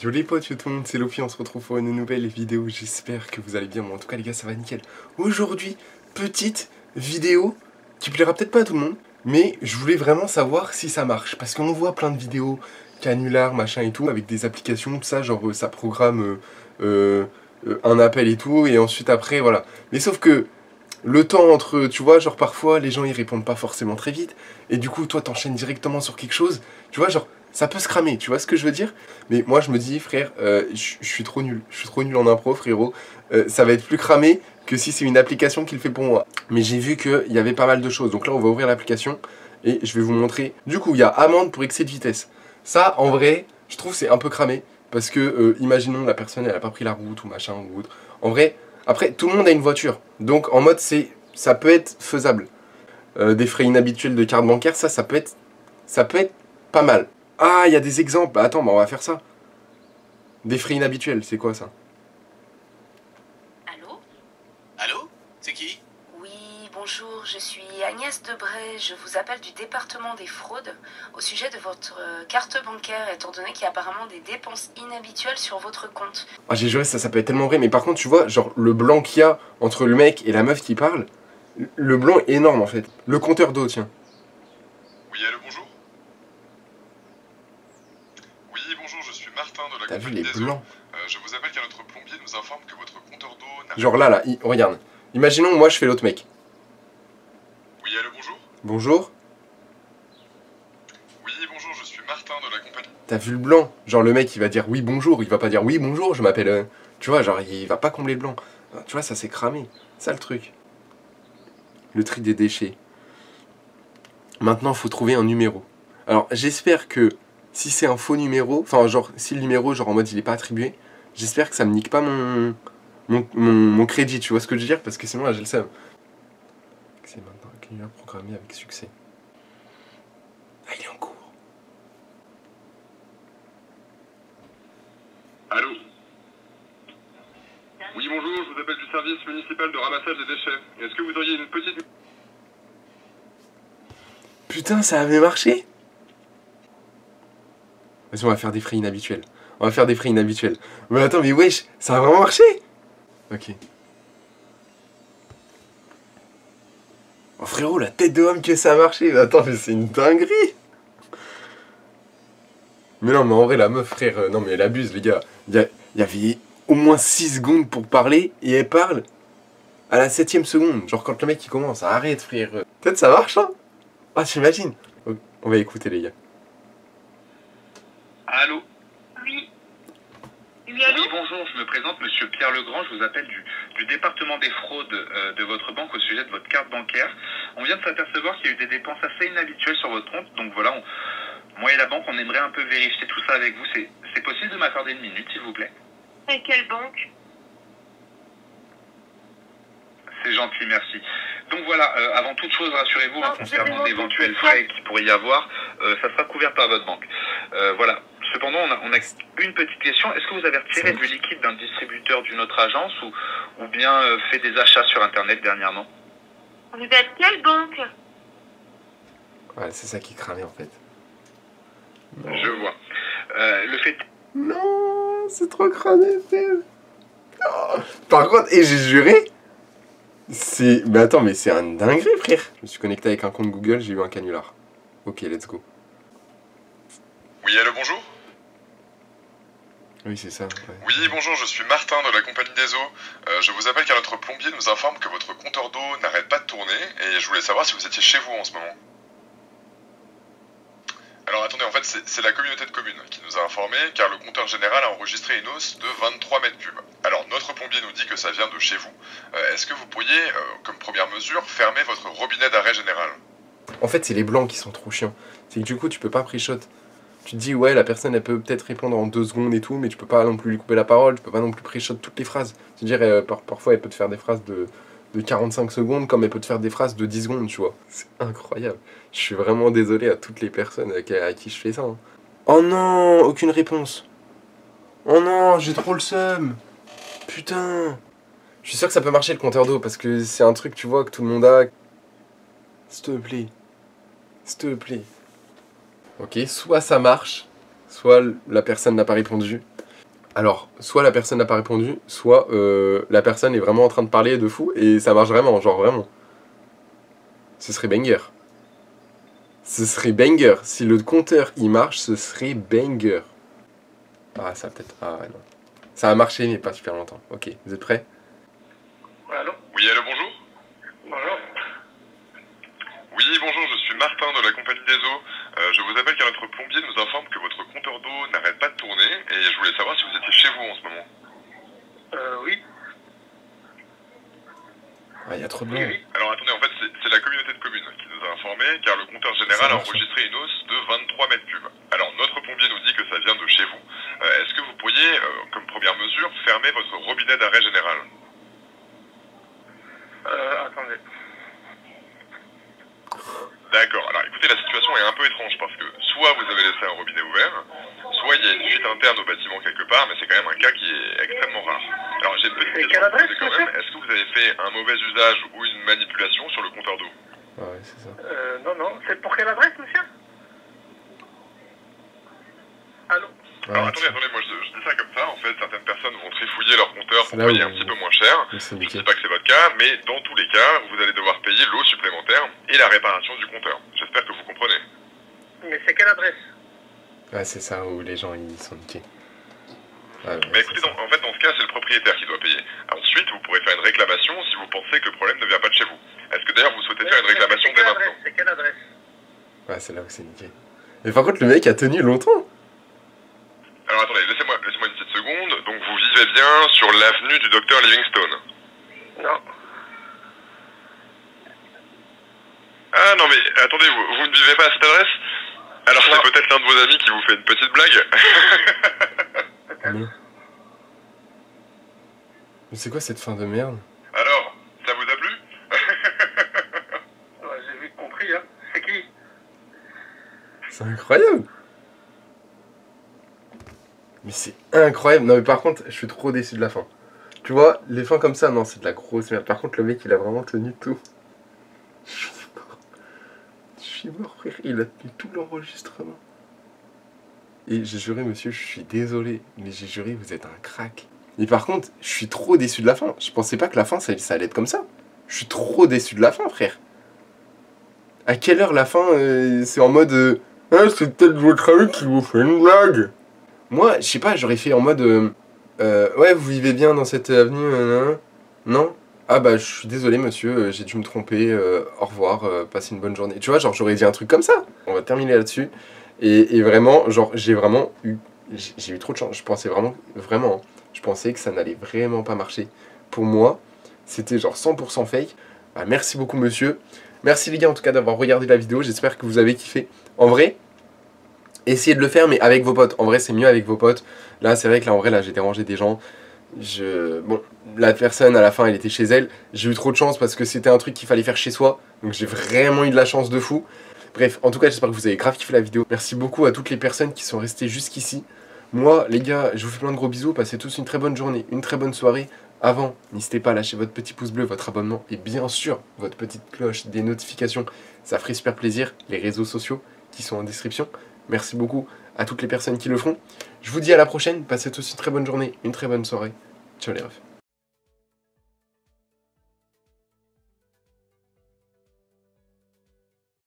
Yo les potes, yo tout le monde, c'est Lofi, on se retrouve pour une nouvelle vidéo, j'espère que vous allez bien, moi en tout cas les gars ça va nickel. Aujourd'hui, petite vidéo qui plaira peut-être pas à tout le monde, mais je voulais vraiment savoir si ça marche, parce qu'on voit plein de vidéos, canulars, machin et tout, avec des applications, tout ça, genre ça programme un appel et tout, et ensuite après, voilà. Mais sauf que le temps entre, tu vois, genre parfois les gens ils répondent pas forcément très vite, et du coup toi t'enchaînes directement sur quelque chose, tu vois, genre ça peut se cramer, tu vois ce que je veux dire? Mais moi je me dis frère, je suis trop nul, en impro frérot, ça va être plus cramé que si c'est une application qui le fait pour moi. Mais j'ai vu qu'il y avait pas mal de choses, donc là on va ouvrir l'application et je vais vous montrer. Du coup il y a amende pour excès de vitesse. Ça en vrai, je trouve c'est un peu cramé, parce que imaginons la personne elle a pas pris la route ou machin ou autre. En vrai, après tout le monde a une voiture, donc en mode ça peut être faisable. Des frais inhabituels de carte bancaire, ça peut être pas mal. Ah, il y a des exemples. Bah, attends, bah, on va faire ça. Des frais inhabituels, c'est quoi ça? Allô? Allô? C'est qui? Oui, bonjour, je suis Agnès Debray. Je vous appelle du département des fraudes au sujet de votre carte bancaire, étant donné qu'il y a apparemment des dépenses inhabituelles sur votre compte. Ah, j'ai juré, ça peut être tellement vrai. Mais par contre, tu vois, genre, le blanc qu'il y a entre le mec et la meuf qui parle, le blanc est énorme en fait. Le compteur d'eau, tiens. Oui, allô, bonjour. Oui, bonjour, je suis Martin de la T'as vu compagnie les des eaux. blancs? Je vous appelle car notre plombier nous informe que votre compteur d'eau n'a... Genre là, regarde. Imaginons, moi, je fais l'autre mec. Oui, allô, bonjour. Bonjour. Oui, bonjour, je suis Martin de la compagnie... T'as vu le blanc? Genre, le mec, il va dire oui, bonjour. Il va pas dire oui, bonjour, je m'appelle... Tu vois, genre, il va pas combler le blanc. Tu vois, ça s'est cramé. Ça, le truc. Le tri des déchets. Maintenant, il faut trouver un numéro. Alors, j'espère que si c'est un faux numéro, enfin, genre, si le numéro, genre en mode il est pas attribué, j'espère que ça me nique pas mon crédit, tu vois ce que je veux dire? Parce que sinon, là, j'ai le seum. C'est maintenant un canular programmé avec succès. Ah, il est en cours. Allô? Oui, bonjour, je vous appelle du service municipal de ramassage des déchets. Est-ce que vous auriez une petite... Putain, ça avait marché? Vas-y, on va faire des frais inhabituels. On va faire des frais inhabituels. Mais attends, mais wesh, ça a vraiment marché? Ok. Oh frérot, la tête de homme que ça a marché. Attends, mais c'est une dinguerie. Mais non, mais en vrai, la meuf, frère, non, mais elle abuse, les gars. Il y avait au moins 6 secondes pour parler, et elle parle à la 7ème seconde. Genre, quand le mec, il commence, arrête, frère. Peut-être ça marche, hein? Ah, t'imagines? On va écouter, les gars. Allô? Oui. Oui, allô? Oui, bonjour, je me présente, monsieur Pierre Legrand, je vous appelle du département des fraudes de votre banque au sujet de votre carte bancaire. On vient de s'apercevoir qu'il y a eu des dépenses assez inhabituelles sur votre compte, donc voilà, moi et la banque, on aimerait un peu vérifier tout ça avec vous. C'est possible de m'accorder une minute, s'il vous plaît? Et quelle banque? C'est gentil, merci. Donc voilà, avant toute chose, rassurez-vous, Non, concernant je vais d'éventuels demander frais qu'il pourrait y avoir, ça sera couvert par votre banque. Voilà. Cependant, on a une petite question. Est-ce que vous avez retiré du liquide d'un distributeur d'une autre agence ou bien fait des achats sur Internet dernièrement? Vous êtes quelle banque? Ouais, c'est ça qui cramait, en fait. Non. Je vois. Le fait... Non, c'est trop cramé, frère. Oh. Par contre, et j'ai juré, c'est... Mais attends, mais c'est un dinguerie, frère. Je me suis connecté avec un compte Google, j'ai eu un canular. Ok, let's go. Oui, allô, bonjour? Oui, c'est ça. Ouais. Oui, bonjour, je suis Martin de la compagnie des eaux. Je vous appelle car notre plombier nous informe que votre compteur d'eau n'arrête pas de tourner et je voulais savoir si vous étiez chez vous en ce moment. Alors attendez, en fait c'est la communauté de communes qui nous a informé car le compteur général a enregistré une hausse de 23 mètres cubes. Alors notre plombier nous dit que ça vient de chez vous. Est-ce que vous pourriez, comme première mesure, fermer votre robinet d'arrêt général? En fait, c'est les blancs qui sont trop chiants. C'est que du coup, tu peux pas pre-shot. Tu te dis, ouais, la personne, elle peut peut-être répondre en 2 secondes et tout, mais tu peux pas non plus lui couper la parole, tu peux pas non plus pre-shot toutes les phrases. C'est-à-dire, parfois, elle peut te faire des phrases de 45 secondes, comme elle peut te faire des phrases de 10 secondes, tu vois. C'est incroyable. Je suis vraiment désolé à toutes les personnes à qui je fais ça. Hein. Oh non, aucune réponse. Oh non, j'ai trop le seum. Putain. Je suis sûr que ça peut marcher le compteur d'eau, parce que c'est un truc, tu vois, que tout le monde a. S'il te plaît. S'il te plaît. Ok, soit ça marche, soit la personne n'a pas répondu. Alors, soit la personne n'a pas répondu, soit la personne est vraiment en train de parler de fou et ça marche vraiment, genre vraiment. Ce serait banger. Ce serait banger. Si le compteur il marche, ce serait banger. Ah, ça peut-être. Ah, ouais, non. Ça a marché, mais pas super longtemps. Ok, vous êtes prêts? Allô? Oui, allô, bonjour. Bonjour. Oui, bonjour, je suis Martin de la compagnie des eaux. Je vous appelle car notre plombier nous informe que votre compteur d'eau n'arrête pas de tourner et je voulais savoir si vous étiez chez vous en ce moment. Oui. Ah, il y a trop de monde. Alors attendez, en fait, c'est la communauté de communes qui nous a informé car le compteur général a enregistré une hausse de 23 mètres cubes. Alors notre plombier nous dit que ça vient de chez vous. Est-ce que vous pourriez, comme première mesure, fermer votre robinet d'arrêt général? Attendez. D'accord, alors écoutez, la situation est un peu étrange parce que soit vous avez laissé un robinet ouvert, soit il y a une fuite interne au bâtiment quelque part, mais c'est quand même un cas qui est extrêmement rare. Alors j'ai une petite question à vous poser quand même, est-ce que vous avez fait un mauvais usage ou une manipulation sur le compteur d'eau? Ah ouais, c'est ça. Non, c'est pour quelle adresse, monsieur? Allô? Alors attendez, moi je dis ça comme ça, en fait certaines personnes vont trifouiller leur compteur pour payer un petit peu moins cher. Je ne dis pas que c'est votre cas, mais dans tous les cas, vous allez devoir payer l'eau supplémentaire et la réparation du compteur. J'espère que vous comprenez. Mais c'est quelle adresse? Ouais, c'est ça où les gens ils sont niqués. Ouais, mais écoutez, en fait dans ce cas, c'est le propriétaire qui doit payer. Ensuite, vous pourrez faire une réclamation si vous pensez que le problème ne vient pas de chez vous. Est-ce que d'ailleurs vous souhaitez faire une réclamation dès maintenant? C'est quelle adresse? Ouais, c'est là où c'est niqué. Mais par contre, le mec a tenu longtemps. Alors attendez, laissez-moi une petite seconde. Donc vous vivez bien sur l'avenue du Docteur Livingstone? Non. Ah non mais attendez, vous ne vivez pas à cette adresse? Alors c'est peut-être l'un de vos amis qui vous fait une petite blague. Mais c'est quoi cette fin de merde? Alors, ça vous a plu? J'ai vite compris, hein. C'est qui? C'est incroyable. Mais c'est incroyable. Non mais par contre, je suis trop déçu de la fin. Tu vois, les fins comme ça, non, c'est de la grosse merde. Par contre, le mec, il a vraiment tenu tout. Je suis mort, frère. Il a tenu tout l'enregistrement. Et j'ai juré, monsieur, je suis désolé, mais j'ai juré, vous êtes un crack. Et par contre, je suis trop déçu de la fin. Je pensais pas que la fin, ça allait être comme ça. Je suis trop déçu de la fin, frère. À quelle heure la fin, c'est en mode... Ah, c'est peut-être votre ami qui vous fait une blague. Moi, je sais pas, j'aurais fait en mode... ouais, vous vivez bien dans cette avenue, non? Ah bah, je suis désolé, monsieur, j'ai dû me tromper, au revoir, passez une bonne journée. Tu vois, genre, j'aurais dit un truc comme ça. On va terminer là-dessus. Et vraiment, genre, j'ai eu trop de chance. Je pensais vraiment, je pensais que ça n'allait vraiment pas marcher. Pour moi, c'était genre 100% fake. Bah, merci beaucoup, monsieur. Merci les gars, en tout cas, d'avoir regardé la vidéo. J'espère que vous avez kiffé. En vrai... essayez de le faire, mais avec vos potes. En vrai, c'est mieux avec vos potes. Là, c'est vrai que là, en vrai, là, j'ai dérangé des gens. Bon, la personne, à la fin, elle était chez elle. J'ai eu trop de chance parce que c'était un truc qu'il fallait faire chez soi. Donc, j'ai vraiment eu de la chance de fou. Bref, en tout cas, j'espère que vous avez grave kiffé la vidéo. Merci beaucoup à toutes les personnes qui sont restées jusqu'ici. Moi, les gars, je vous fais plein de gros bisous. Passez tous une très bonne journée, une très bonne soirée. Avant, n'hésitez pas à lâcher votre petit pouce bleu, votre abonnement et bien sûr, votre petite cloche des notifications. Ça ferait super plaisir. Les réseaux sociaux qui sont en description. Merci beaucoup à toutes les personnes qui le font. Je vous dis à la prochaine, passez tous une très bonne journée, une très bonne soirée. Ciao les refs.